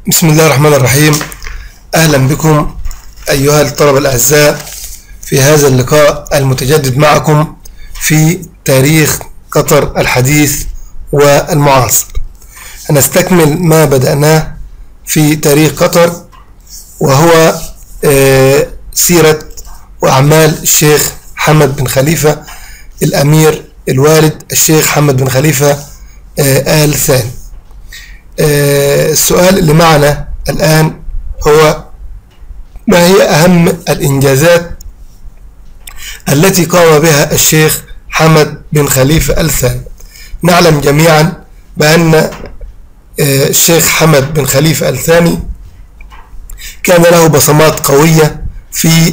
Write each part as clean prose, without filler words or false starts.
بسم الله الرحمن الرحيم. أهلا بكم أيها الطلبة الأعزاء في هذا اللقاء المتجدد معكم في تاريخ قطر الحديث والمعاصر. هنستكمل ما بدأناه في تاريخ قطر، وهو سيرة وأعمال الشيخ حمد بن خليفة الأمير الوالد الشيخ حمد بن خليفة آل ثاني. السؤال اللي معنا الآن هو: ما هي أهم الإنجازات التي قام بها الشيخ حمد بن خليفة آل ثاني؟ نعلم جميعا بأن الشيخ حمد بن خليفة آل ثاني كان له بصمات قوية في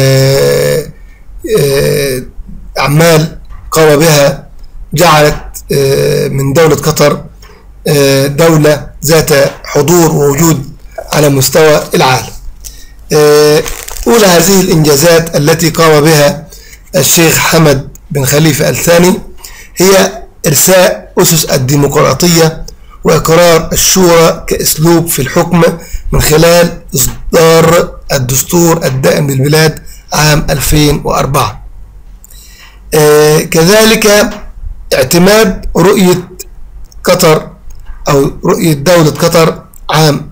أعمال قام بها جعلت من دولة قطر دولة ذات حضور ووجود على مستوى العالم. أولى هذه الإنجازات التي قام بها الشيخ حمد بن خليفة آل ثاني هي إرساء أسس الديمقراطية وإقرار الشورى كأسلوب في الحكم من خلال إصدار الدستور الدائم للبلاد عام 2004. كذلك اعتماد رؤية قطر أو رؤية دولة قطر عام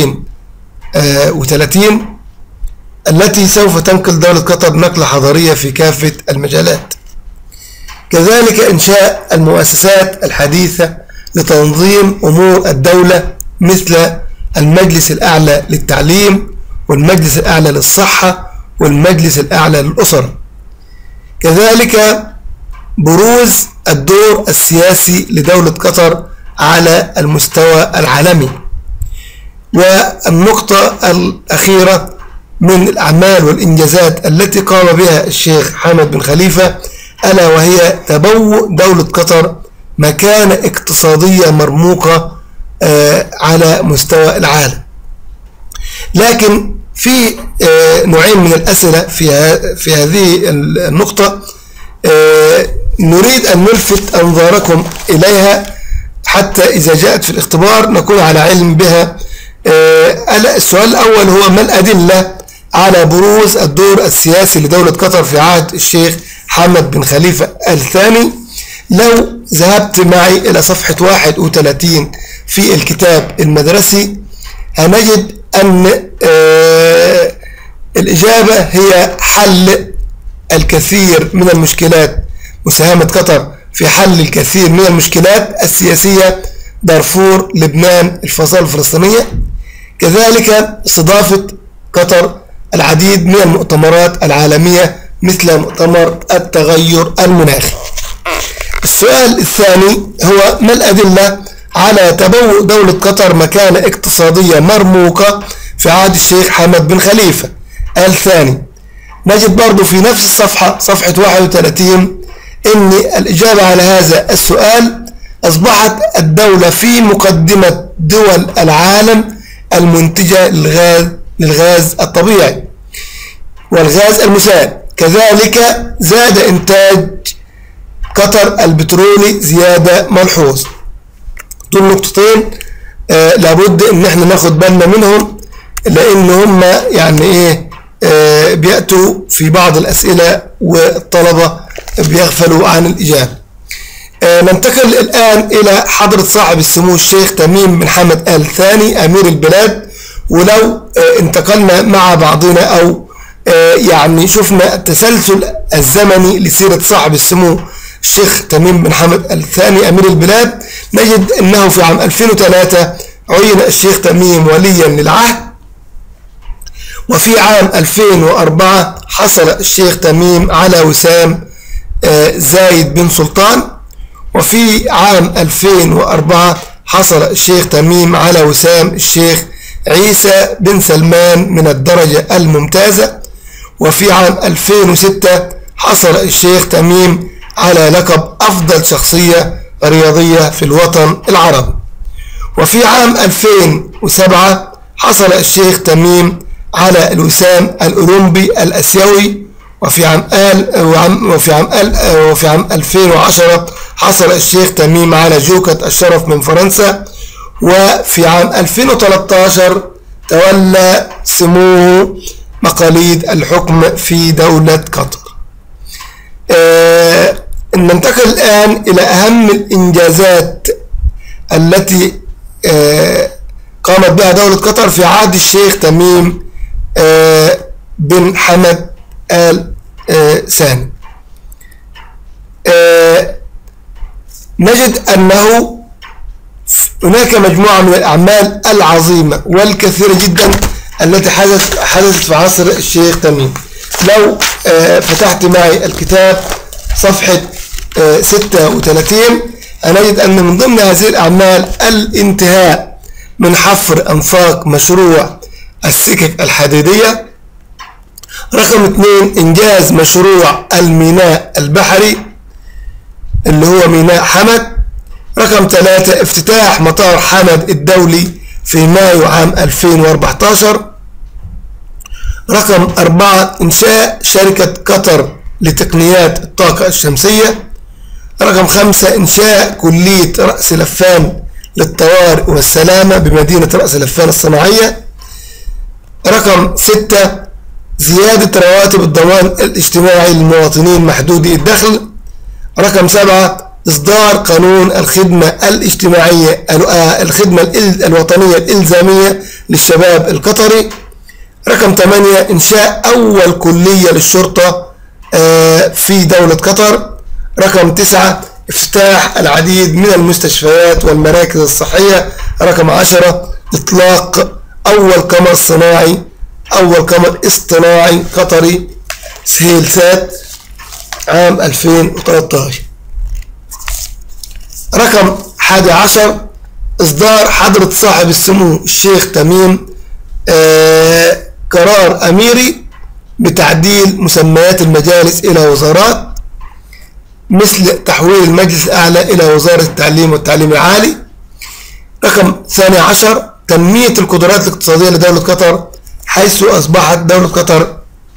2030 التي سوف تنقل دولة قطر نقلة حضارية في كافة المجالات. كذلك إنشاء المؤسسات الحديثة لتنظيم أمور الدولة مثل المجلس الأعلى للتعليم والمجلس الأعلى للصحة والمجلس الأعلى للأسرة. كذلك بروز الدور السياسي لدولة قطر على المستوى العالمي. والنقطة الأخيرة من الأعمال والإنجازات التي قام بها الشيخ حمد بن خليفة ألا وهي تبوء دولة قطر مكانة اقتصادية مرموقة على مستوى العالم. لكن في نوعين من الأسئلة في هذه النقطة نريد أن نلفت أنظاركم إليها حتى إذا جاءت في الاختبار نكون على علم بها. السؤال الأول هو: ما الأدلة على بروز الدور السياسي لدولة قطر في عهد الشيخ حمد بن خليفة آل ثاني؟ لو ذهبت معي إلى صفحة 31 في الكتاب المدرسي هنجد أن الإجابة هي حل الكثير من المشكلات، مساهمة قطر في حل الكثير من المشكلات السياسية: دارفور، لبنان، الفصائل الفلسطينية. كذلك استضافة قطر العديد من المؤتمرات العالمية مثل مؤتمر التغير المناخي. السؤال الثاني هو: ما الأدلة على تبوء دولة قطر مكانة اقتصادية مرموقة في عهد الشيخ حمد بن خليفة آل ثاني؟ نجد برضو في نفس الصفحة صفحة 31 إن الإجابة على هذا السؤال: أصبحت الدولة في مقدمة دول العالم المنتجة للغاز الطبيعي والغاز المسال. كذلك زاد إنتاج قطر البترولي زيادة ملحوظ. دول نقطتين لابد إن احنا ناخد بالنا منهم، لأن هم يعني إيه بيأتوا في بعض الأسئلة والطلبة بيغفلوا عن الإجابة. ننتقل الآن إلى حضرة صاحب السمو الشيخ تميم بن حمد آل ثاني أمير البلاد. ولو انتقلنا مع بعضنا أو يعني شفنا التسلسل الزمني لسيرة صاحب السمو الشيخ تميم بن حمد آل ثاني أمير البلاد، نجد أنه في عام 2003 عين الشيخ تميم وليا للعهد، وفي عام 2004 حصل الشيخ تميم على وسام زايد بن سلطان، وفي عام 2004 حصل الشيخ تميم على وسام الشيخ عيسى بن سلمان من الدرجة الممتازة، وفي عام 2006 حصل الشيخ تميم على لقب أفضل شخصية رياضية في الوطن العربي، وفي عام 2007 حصل الشيخ تميم على الوسام الأولمبي الأسيوي، وفي عام 2010 حصل الشيخ تميم على جوكة الشرف من فرنسا، وفي عام 2013 تولى سموه مقاليد الحكم في دولة قطر. ننتقل الآن إلى أهم الإنجازات التي قامت بها دولة قطر في عهد الشيخ تميم بن حمد آل ثاني. نجد أنه هناك مجموعة من الأعمال العظيمة والكثيرة جدا التي حدثت في عصر الشيخ تميم. لو فتحت معي الكتاب صفحة 36 نجد أن من ضمن هذه الأعمال الانتهاء من حفر أنفاق مشروع السكك الحديدية. رقم 2 إنجاز مشروع الميناء البحري اللي هو ميناء حمد. رقم 3 افتتاح مطار حمد الدولي في مايو عام 2014. رقم 4 إنشاء شركة قطر لتقنيات الطاقة الشمسية. رقم 5 إنشاء كلية رأس لفان للطوارئ والسلامة بمدينة رأس لفان الصناعية. رقم 6 زيادة رواتب الضمان الاجتماعي للمواطنين محدودي الدخل. رقم 7 إصدار قانون الخدمة الاجتماعية الخدمة الوطنية الإلزامية للشباب القطري. رقم 8 إنشاء أول كلية للشرطة في دولة قطر. رقم 9 افتتاح العديد من المستشفيات والمراكز الصحية. رقم 10 إطلاق أول قمر صناعي أول قمر اصطناعي قطري سهيلسات عام 2013. رقم 11 إصدار حضرة صاحب السمو الشيخ تميم قرار أميري بتعديل مسميات المجالس إلى وزارات، مثل تحويل المجلس الأعلى إلى وزارة التعليم والتعليم العالي. رقم 12 تنمية القدرات الاقتصادية لدولة قطر، حيث أصبحت دولة قطر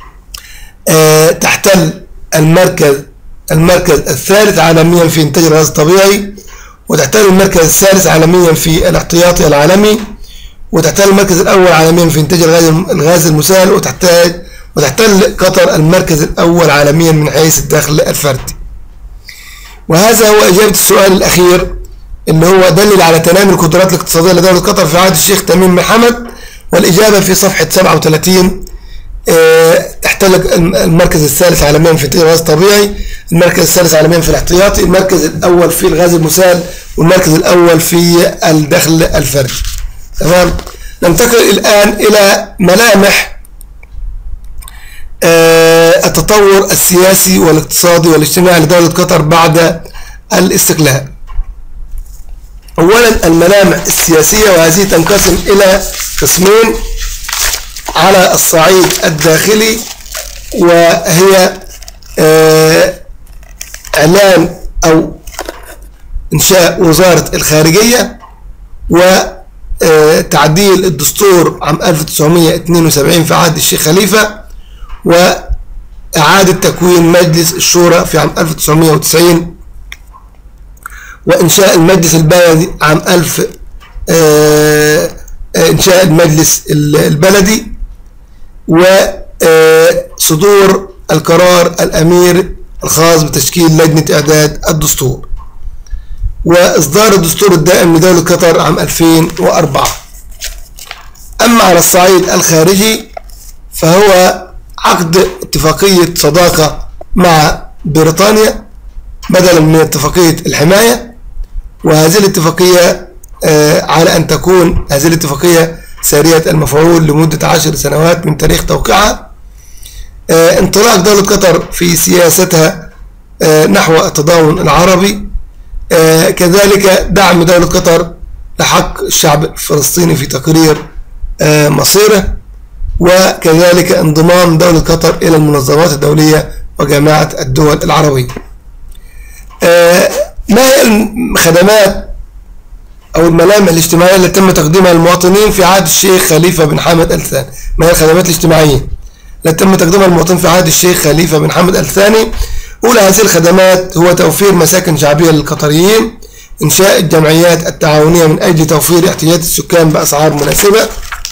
تحتل المركز الثالث عالميا في إنتاج الغاز الطبيعي، وتحتل المركز الثالث عالميا في الاحتياطي العالمي، وتحتل المركز الأول عالميا في إنتاج الغاز المسال، وتحتل قطر المركز الأول عالميا من حيث الدخل الفردي. وهذا هو إجابة السؤال الأخير اللي هو دلل على تنامي القدرات الاقتصادية لدولة قطر في عهد الشيخ تميم بن حمد، والإجابة في صفحة 37. تحتل المركز الثالث عالميا في إنتاج الغاز الطبيعي، المركز الثالث عالميا في الاحتياطي، المركز الأول في الغاز المسال، والمركز الأول في الدخل الفردي. تمام. ننتقل الآن إلى ملامح التطور السياسي والاقتصادي والاجتماعي لدولة قطر بعد الاستقلال. أولا الملامح السياسية، وهذه تنقسم إلى قسمين على الصعيد الداخلي، وهي إعلان أو إنشاء وزارة الخارجية، وتعديل الدستور عام 1972 في عهد الشيخ خليفة، وإعادة تكوين مجلس الشورى في عام 1990، وإنشاء المجلس البلدي عام إنشاء المجلس البلدي، وصدور القرار الأمير الخاص بتشكيل لجنة إعداد الدستور، وإصدار الدستور الدائم لدولة قطر عام 2004. أما على الصعيد الخارجي فهو عقد اتفاقية صداقة مع بريطانيا بدلا من اتفاقية الحماية، وهذه الاتفاقية على أن تكون هذه الاتفاقية سارية المفعول لمدة 10 سنوات من تاريخ توقيعها. انطلاق دولة قطر في سياستها نحو التضامن العربي، كذلك دعم دولة قطر لحق الشعب الفلسطيني في تقرير مصيره، وكذلك انضمام دولة قطر إلى المنظمات الدولية وجماعة الدول العربية. ما هي الخدمات أو الملامح الاجتماعية التي تم تقديمها للمواطنين في عهد الشيخ خليفة بن حمد آل ثاني؟ ما هي الخدمات الاجتماعية التي تم تقديمها للمواطنين في عهد الشيخ خليفة بن حمد آل ثاني؟ أولى هذه الخدمات هو توفير مساكن شعبية للقطريين إنشاء الجمعيات التعاونية من أجل توفير احتياجات السكان بأسعار مناسبة.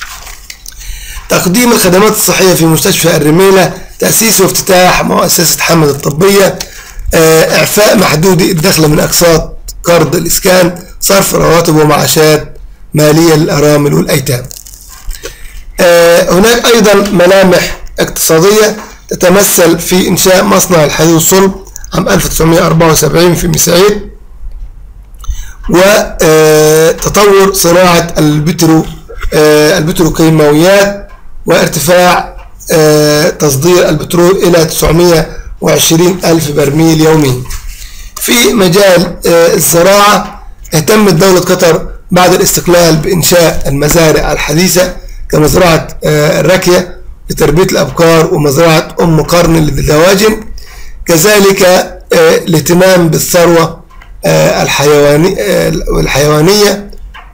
تقديم الخدمات الصحية في مستشفى الرميلة، تأسيس وافتتاح مؤسسة حمد الطبية، إعفاء محدودي الدخل من أقساط قرض الإسكان، صرف رواتب ومعاشات مالية للأرامل والأيتام. هناك أيضا ملامح اقتصادية تتمثل في إنشاء مصنع الحديد والصلب عام 1974 في مسعيد، وتطور صناعة البتروكيماويات، وارتفاع تصدير البترول إلى 920 ألف برميل يوميا. في مجال الزراعة اهتمت دولة قطر بعد الاستقلال بإنشاء المزارع الحديثة كمزرعة الراكية لتربية الأبقار ومزرعة أم قرن للدواجن، كذلك الاهتمام بالثروة الحيوانية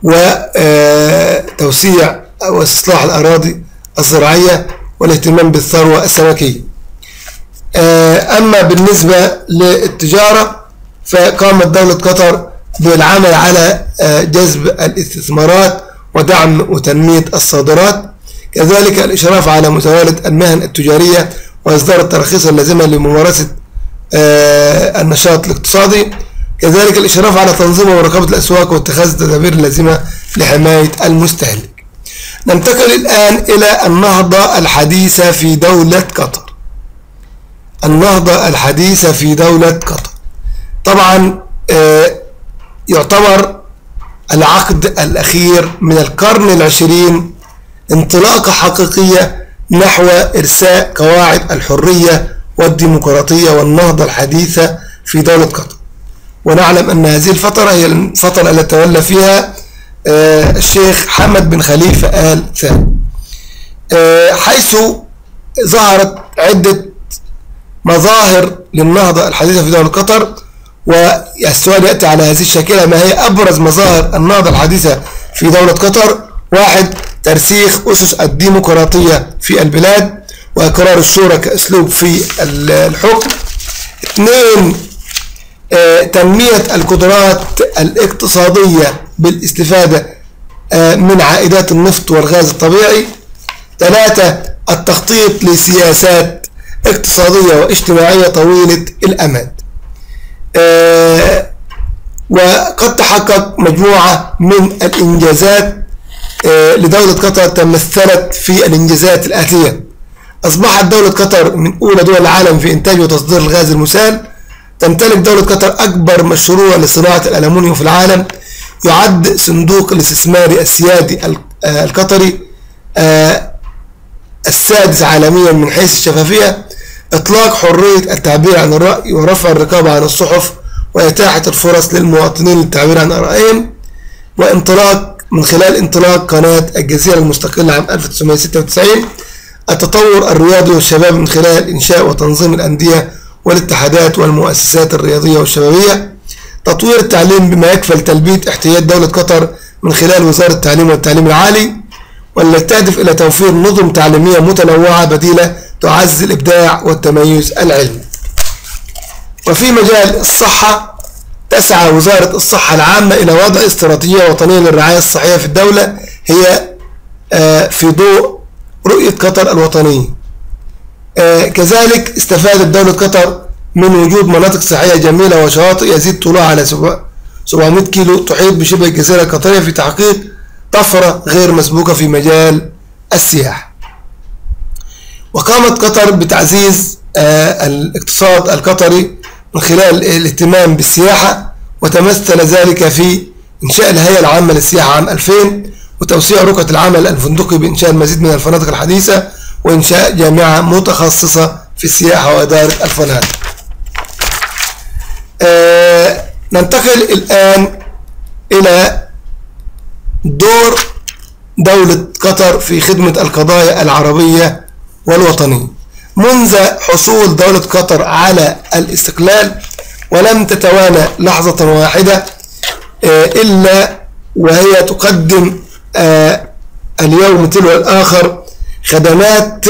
وتوسيع واستصلاح الأراضي الزراعية والاهتمام بالثروة السمكية. أما بالنسبة للتجارة فقامت دولة قطر بالعمل على جذب الاستثمارات ودعم وتنمية الصادرات، كذلك الإشراف على متوالد المهن التجارية وإصدار التراخيص اللازمة لممارسة النشاط الاقتصادي، كذلك الإشراف على تنظيم ومراقبة الأسواق واتخاذ التدابير اللازمة لحماية المستهلك. ننتقل الآن إلى النهضة الحديثة في دولة قطر. النهضة الحديثة في دولة قطر طبعا يعتبر العقد الأخير من القرن العشرين انطلاقة حقيقية نحو إرساء قواعد الحرية والديمقراطية والنهضة الحديثة في دولة قطر. ونعلم أن هذه الفترة هي الفترة التي تولى فيها الشيخ حمد بن خليفة آل ثاني، حيث ظهرت عدة مظاهر للنهضة الحديثة في دولة قطر. والسؤال يأتي على هذه الشاكلة: ما هي أبرز مظاهر النهضة الحديثة في دولة قطر؟ 1. ترسيخ أسس الديمقراطية في البلاد وإقرار الشورى كأسلوب في الحكم. 2. تنمية القدرات الاقتصادية بالاستفادة من عائدات النفط والغاز الطبيعي. 3. التخطيط لسياسات اقتصادية واجتماعية طويلة الأمد. وقد تحقق مجموعة من الإنجازات لدولة قطر تمثلت في الإنجازات الآتية: أصبحت دولة قطر من أولى دول العالم في إنتاج وتصدير الغاز المسال. تمتلك دولة قطر أكبر مشروع لصناعة الألمنيوم في العالم. يعد صندوق الاستثماري السيادي القطري السادس عالميا من حيث الشفافية. إطلاق حرية التعبير عن الرأي ورفع الرقابة عن الصحف وإتاحة الفرص للمواطنين للتعبير عن آرائهم. من خلال انطلاق قناة الجزيرة المستقلة عام 1996. التطور الرياضي والشباب من خلال إنشاء وتنظيم الأندية والاتحادات والمؤسسات الرياضية والشبابية. تطوير التعليم بما يكفل تلبية احتياجات دولة قطر من خلال وزارة التعليم والتعليم العالي، والتي تهدف إلى توفير نظم تعليمية متنوعة بديلة تعزز الإبداع والتميز العلمي. وفي مجال الصحة تسعى وزارة الصحة العامة إلى وضع استراتيجية وطنية للرعاية الصحية في الدولة، هي في ضوء رؤية قطر الوطنية. كذلك استفادت دولة قطر من وجود مناطق صحية جميلة وشواطئ يزيد طولها على 700 كيلو تحيط بشبه الجزيرة القطرية في تحقيق طفرة غير مسبوقة في مجال السياحة. وقامت قطر بتعزيز الاقتصاد القطري من خلال الاهتمام بالسياحة، وتمثل ذلك في إنشاء الهيئة العامة للسياحة عام 2000 وتوسيع رقعة العمل الفندقي بإنشاء المزيد من الفنادق الحديثة وإنشاء جامعة متخصصة في السياحة وإدارة الفنادق. ننتقل الآن إلى دور دولة قطر في خدمة القضايا العربية والوطنية. منذ حصول دولة قطر على الاستقلال ولم تتوانى لحظة واحدة إلا وهي تقدم اليوم تلو الآخر خدمات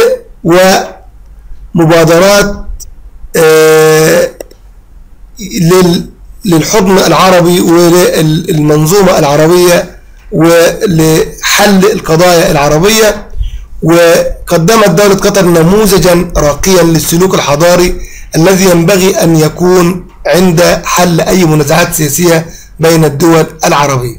ومبادرات للحضن العربي وللمنظومة العربية ولحل القضايا العربية. وقدمت دولة قطر نموذجا راقيا للسلوك الحضاري الذي ينبغي أن يكون عند حل أي منازعات سياسية بين الدول العربية.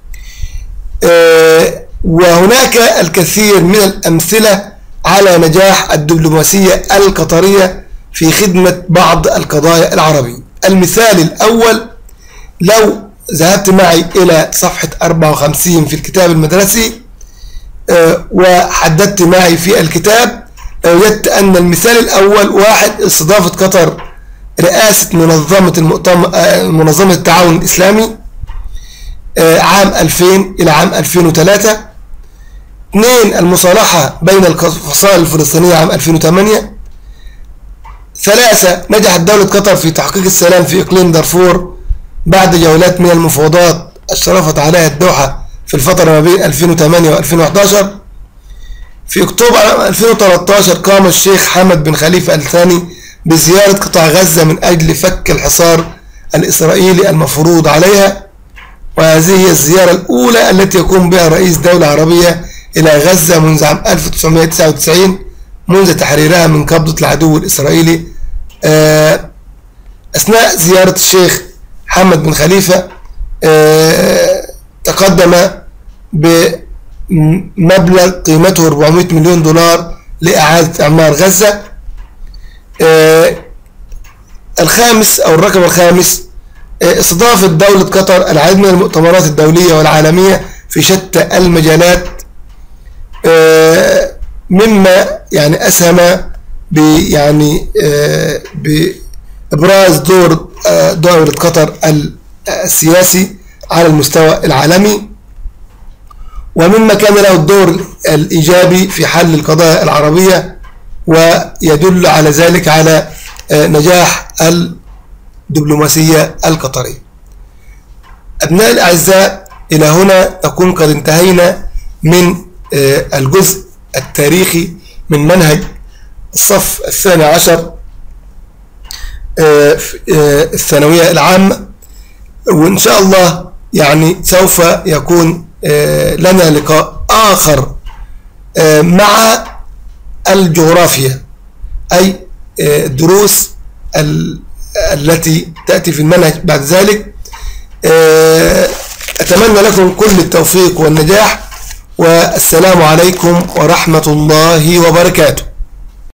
وهناك الكثير من الأمثلة على نجاح الدبلوماسية القطرية في خدمة بعض القضايا العربية. المثال الأول، لو ذهبت معي إلى صفحة 54 في الكتاب المدرسي وحددت معي في الكتاب، وجدت أن المثال الأول واحد، استضافة قطر رئاسة منظمة التعاون الإسلامي عام 2000 إلى عام 2003. 2 المصالحة بين الفصائل الفلسطينية عام 2008. 3 نجحت دولة قطر في تحقيق السلام في إقليم دارفور بعد جولات من المفاوضات أشرفت عليها الدوحة في الفترة ما بين 2008 و 2011. في أكتوبر عام 2013 قام الشيخ حمد بن خليفة آل ثاني بزيارة قطاع غزة من أجل فك الحصار الإسرائيلي المفروض عليها، وهذه هي الزيارة الأولى التي يقوم بها رئيس دولة عربية إلى غزة منذ عام 1999 منذ تحريرها من قبضة العدو الإسرائيلي. أثناء زيارة الشيخ حمد بن خليفة تقدم بمبلغ قيمته 400 مليون دولار لإعادة إعمار غزة. الخامس أو الرقم الخامس، استضافت دولة قطر العديد من المؤتمرات الدولية والعالمية في شتى المجالات، مما يعني أسهم بإبراز دور دولة قطر السياسي على المستوى العالمي، ومما كان له الدور الإيجابي في حل القضايا العربية، ويدل على ذلك على نجاح الدبلوماسية القطرية. أبناء الأعزاء، إلى هنا نكون قد انتهينا من الجزء التاريخي من منهج الصف 12 الثانوية العامة، وإن شاء الله يعني سوف يكون لنا لقاء آخر مع الجغرافيا، أي الدروس التي تأتي في المنهج بعد ذلك. أتمنى لكم كل التوفيق والنجاح، والسلام عليكم ورحمة الله وبركاته.